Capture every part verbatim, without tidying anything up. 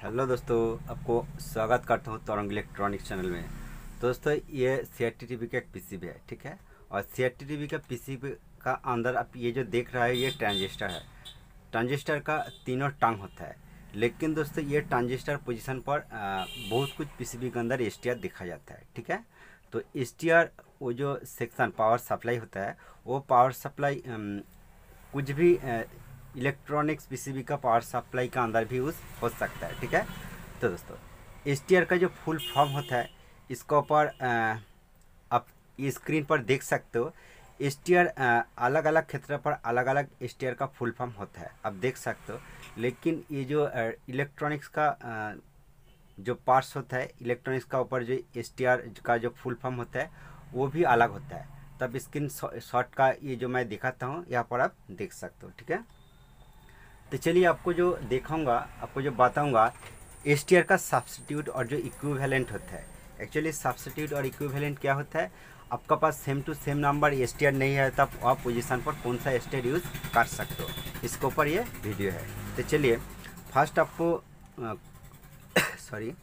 Hello दोस्तों, आपको स्वागत करता हूँ तरंग इलेक्ट्रॉनिक्स चैनल में। दोस्तों, ये C R T T V का एक पीसीबी है, ठीक है। और C R T T V का पीसीबी का अंदर आप ये जो देख रहा है ये ट्रांजिस्टर है। ट्रांजिस्टर का तीनों टांग होता है, लेकिन दोस्तों ये ट्रांजिस्टर पोजीशन पर आ, बहुत कुछ पीसीबी के अंदर एस टी आर देखा जाता है, ठीक है। तो एस टी आर वो जो सेक्शन पावर सप्लाई होता है, वो पावर सप्लाई कुछ भी इलेक्ट्रॉनिक्स पीसीबी का पावर सप्लाई का अंदर भी यूज़ हो सकता है, ठीक है। तो दोस्तों, एस टी आर का जो फुल फॉर्म होता है, इसके ऊपर आप ये स्क्रीन पर देख सकते हो। एस टी आर अलग अलग क्षेत्र पर अलग अलग एस टी आर का फुल फॉर्म होता है, आप देख सकते हो। लेकिन ये जो इलेक्ट्रॉनिक्स का आ, जो पार्ट्स होता है, इलेक्ट्रॉनिक्स का ऊपर जो एस टी आर का जो फुल फॉर्म होता है वो भी अलग होता है। तब स्क्रीन शॉट का ये जो मैं दिखाता हूँ यहाँ पर आप देख सकते हो, ठीक है। तो चलिए आपको जो दिखाऊंगा, आपको जो बताऊंगा एस टी आर का सब्स्टिट्यूट और जो इक्विवेलेंट होता है। एक्चुअली सब्स्टिट्यूट और इक्विवेलेंट क्या होता है, आपका पास same to same number S T R नहीं है तब आप पोजीशन पर कौन सा एस टी आर यूज़ कर सकते हो, इसके ऊपर ये वीडियो है। तो चलिए फर्स्ट आपको सॉरी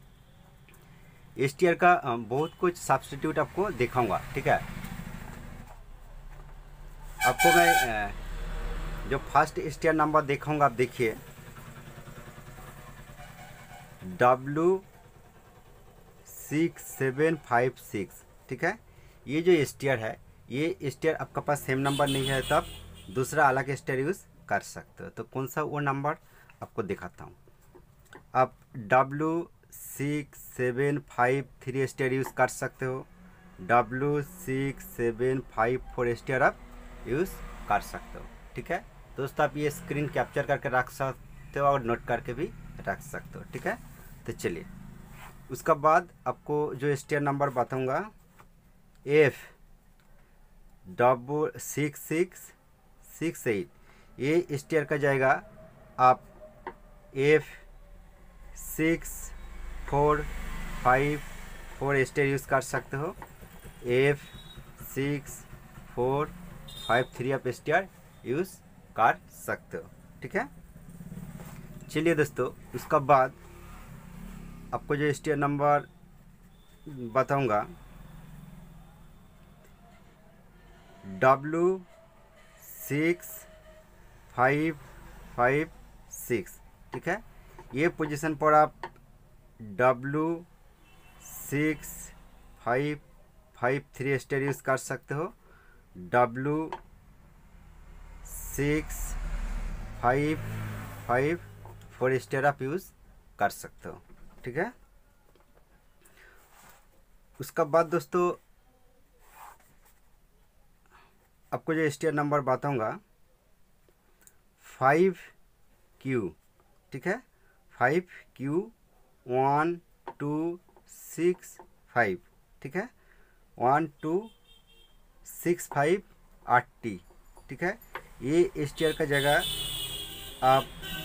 एस टी आर का आ, बहुत कुछ सब्स्टिट्यूट आपको दिखाऊंगा, ठीक है। आपको मैं आ, जो first S T R number दिखाऊंगा, आप देखिए W six seven five six, ठीक है। ये जो एस टी आर है, ये एस टी आर आपका पास सेम नंबर नहीं है तब दूसरा अलग एस टी आर यूज़ कर सकते हो। तो कौन सा वो नंबर आपको दिखाता हूँ। आप W six seven five three S T R use कर सकते हो, W six seven five four S T R आप यूज़ कर सकते हो, ठीक है। दोस्तों, आप ये स्क्रीन कैप्चर करके रख सकते हो और नोट करके भी रख सकते हो, ठीक है। तो चलिए उसका बाद आपको जो एस टी आर नंबर बताऊँगा, F double six six six eight, ये एस टी आर का जाएगा। आप F six four five four S T R use कर सकते हो, F six four five three आप एस टी आर यूज़ कर सकते हो, ठीक है। चलिए दोस्तों, उसका बाद आपको जो एस टी आर नंबर बताऊंगा, W six five five six, ठीक है। ये पोजीशन पर आप W six five five three S T R use कर सकते हो, W six five five four S T R आप यूज़ कर सकते हो, ठीक है। उसका बाद दोस्तों आपको जो एस टी आर नंबर बताऊंगा, फाइव क्यू, ठीक है। Five Q one two six five, ठीक है। वन टू सिक्स फाइव आठ टी, ठीक है। ये एस टी आर का जगह आप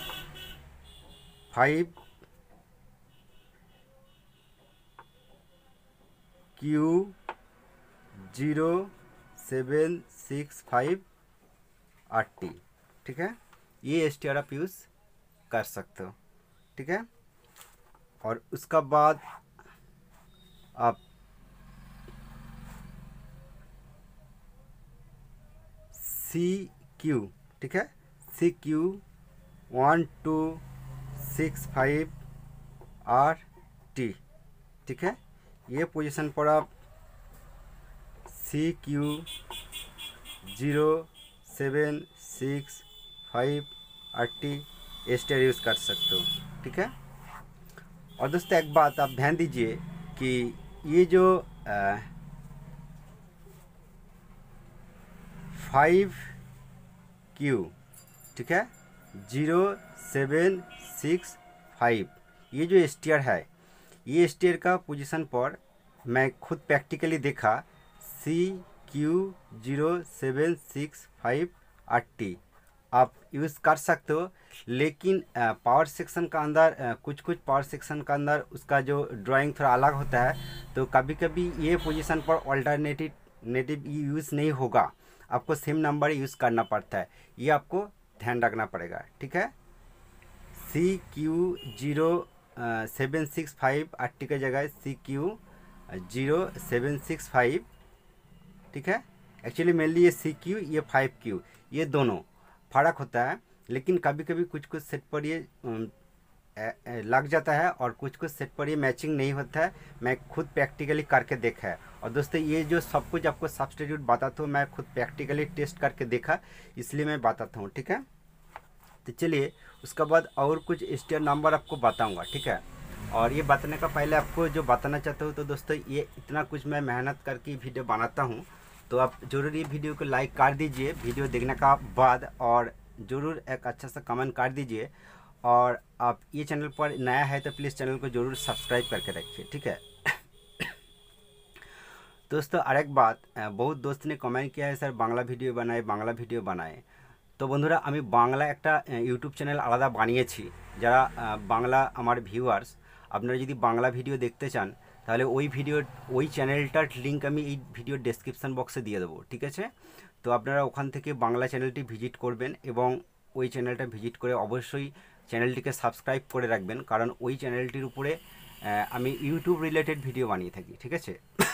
five Q zero seven six five आठ टी, ठीक है। ये एस टी आर आप यूज़ कर सकते हो, ठीक है। और उसका बाद आप सी क्यू, ठीक है, C Q one two six five R T, ठीक है। ये पोजीशन पर आप C Q zero seven six five R T S T R use कर सकते हो, ठीक है। और दोस्तों एक बात आप ध्यान दीजिए कि ये जो फाइव क्यू, ठीक है, जीरो सेवन सिक्स फाइव, ये जो एस टी आर है, ये एस टी आर का पोजीशन पर मैं खुद प्रैक्टिकली देखा, C Q zero seven six five आठ टी आप यूज़ कर सकते हो। लेकिन पावर सेक्शन का अंदर कुछ कुछ पावर सेक्शन का अंदर उसका जो ड्राइंग थोड़ा अलग होता है, तो कभी कभी ये पोजीशन पर ऑल्टरनेटिव नेटिव यूज़ नहीं होगा, आपको सेम नंबर यूज़ करना पड़ता है। ये आपको ध्यान रखना पड़ेगा, ठीक है। C Q zero seven six five R T की जगह C Q zero seven six five, ठीक है। एक्चुअली मेनली ये सी क्यू, ये फाइव क्यू, ये दोनों फ़र्क होता है, लेकिन कभी कभी कुछ कुछ सेट पर ये लग जाता है और कुछ कुछ सेट पर ये मैचिंग नहीं होता है। मैं खुद प्रैक्टिकली करके देखा है। और दोस्तों ये जो सब कुछ आपको सब्स्टिट्यूट बताता हूँ, मैं खुद प्रैक्टिकली टेस्ट करके देखा, इसलिए मैं बताता हूँ, ठीक है। तो चलिए उसके बाद और कुछ स्टेयर नंबर आपको बताऊँगा, ठीक है। और ये बताने का पहले आपको जो बताना चाहता हूँ, तो दोस्तों ये इतना कुछ मैं मेहनत करके वीडियो बनाता हूँ, तो आप ज़रूर ये वीडियो को लाइक कर दीजिए वीडियो देखने का बाद, और ज़रूर एक अच्छा सा कमेंट कर दीजिए। और आप ये चैनल पर नया है तो प्लीज़ चैनल को ज़रूर सब्सक्राइब करके रखिए, ठीक है। दोस्तों और एक बात, बहुत दोस्त ने कमेंट किया है, सर बांग्ला वीडियो बनाए बांग्ला वीडियो बनाए। तो बंधुरा आमी बांग्ला एकटा यूट्यूब चैनल आलादा बानिয়েছি, যারা বাংলা আমার ভিউয়ার্স আপনারা যদি বাংলা ভিডিও দেখতে চান তাহলে ওই ভিডিও ওই চ্যানেলটার লিঙ্ক আমি এই ভিডিওর ডেসক্রিপশন বক্সে দিয়ে দেবো, ঠিক আছে। তো আপনারা ওখান থেকে বাংলা চ্যানেলটি ভিজিট করবেন এবং ওই চ্যানেলটা ভিজিট করে অবশ্যই চ্যানেলটিকে সাবস্ক্রাইব করে রাখবেন, কারণ ওই চ্যানেলটির উপরে আমি ইউটিউব রিলেটেড ভিডিও বানিয়ে থাকি, ঠিক আছে।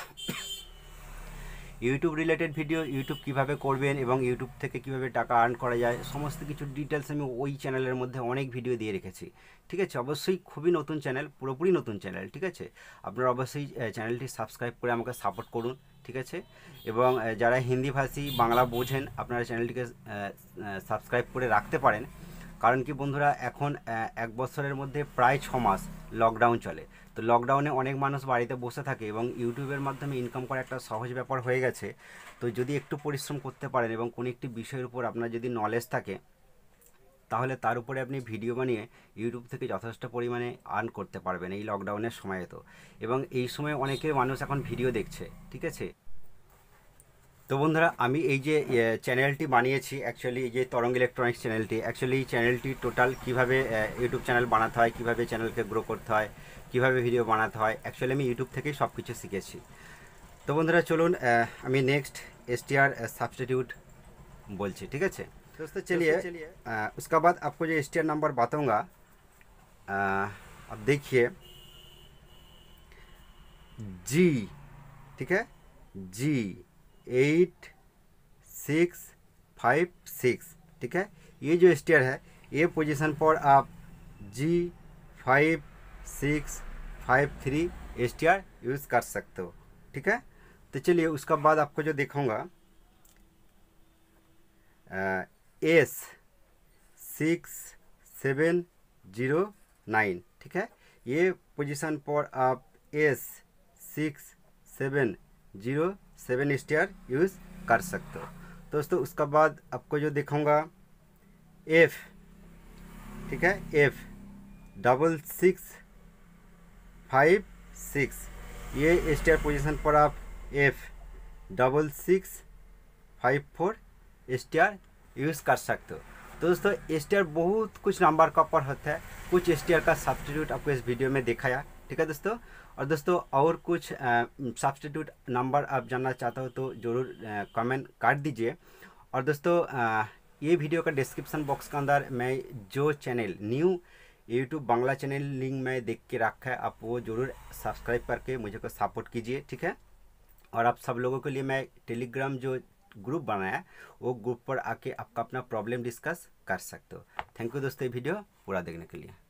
ইউটিউব রিলেটেড ভিডিও, ইউটিউব কীভাবে করবেন এবং ইউটিউব থেকে কীভাবে টাকা আর্ন করা যায় সমস্ত কিছু ডিটেলস আমি ওই চ্যানেলের মধ্যে অনেক ভিডিও দিয়ে রেখেছি, ঠিক আছে। অবশ্যই খুবই নতুন চ্যানেল, পুরোপুরি নতুন চ্যানেল, ঠিক আছে। আপনারা অবশ্যই চ্যানেলটি সাবস্ক্রাইব করে আমাকে সাপোর্ট করুন, ঠিক আছে। এবং যারা হিন্দি ভাষী বাংলা বোঝেন আপনারা চ্যানেলটিকে সাবস্ক্রাইব করে রাখতে পারেন, কারণ কি বন্ধুরা এখন এক বছরের মধ্যে প্রায় ছ মাস লকডাউন চলে। তো লকডাউনে অনেক মানুষ বাড়িতে বসে থাকে এবং ইউটিউবের মাধ্যমে ইনকাম করা একটা সহজ ব্যাপার হয়ে গেছে। তো যদি একটু পরিশ্রম করতে পারেন এবং কোনো একটি বিষয়ের উপর আপনার যদি নলেজ থাকে, তাহলে তার উপরে আপনি ভিডিও বানিয়ে ইউটিউব থেকে যথেষ্ট পরিমাণে আর্ন করতে পারবেন এই লকডাউনের সময়ে। তো এবং এই সময় অনেকের মানুষ এখন ভিডিও দেখছে, ঠিক আছে। তো বন্ধুরা আমি এই যে চ্যানেলটি বানিয়েছি, অ্যাকচুয়ালি এই যে তরঙ্গ ইলেকট্রনিক্স চ্যানেলটি, অ্যাকচুয়ালি এই চ্যানেলটি টোটাল কীভাবে ইউটিউব চ্যানেল বানাতে হয়, কীভাবে চ্যানেলকে গ্রো করতে হয়, কীভাবে ভিডিও বানাতে হয়, অ্যাকচুয়ালি আমি ইউটিউব থেকেই सब कुछ শিখেছি। তো বন্ধুরা চলুন আমি নেক্সট এসটিআর सब्स्टिट्यूट बोलছি, ठीक है दोस्तों। चलिए उसके बाद आपको जो एसटीआर नंबर बताऊंगा, अब देखिए जी, ठीक है, G eight six five six, ठीक है। ये जो एसटीआर है ये पोजीशन पर आप G five six five three STR use कर सकते हो, ठीक है। तो चलिए उसका बाद आपको जो दिखाऊंगा S six seven zero nine, ठीक है। ये पोजीशन पर आप S six seven zero seven STR use कर सकते हो दोस्तों। उसका बाद आपको जो दिखाऊंगा एफ, ठीक है, F double six five six, ये एसटीआर पोजीशन पर आप F double six five four STR use कर सकते हो। तो दोस्तों एसटीआर बहुत कुछ नंबर का पर होता है, कुछ एसटीआर का सब्स्टिट्यूट आपको इस वीडियो में दिखाया, ठीक है दोस्तों। और दोस्तों और कुछ सब्स्टिट्यूट नंबर आप जानना चाहते हो तो ज़रूर कमेंट कर दीजिए। और दोस्तों आ, ये वीडियो का डिस्क्रिप्शन बॉक्स के अंदर मैं जो channel new YouTube Bangla channel link में देख के रखा है, आप वो ज़रूर सब्सक्राइब करके मुझे को सपोर्ट कीजिए, ठीक है। और आप सब लोगों के लिए मैं टेलीग्राम जो ग्रुप बनाया वो ग्रुप पर आके आपका अपना प्रॉब्लम डिस्कस कर सकते हो। थैंक यू दोस्तों ये वीडियो पूरा देखने के लिए।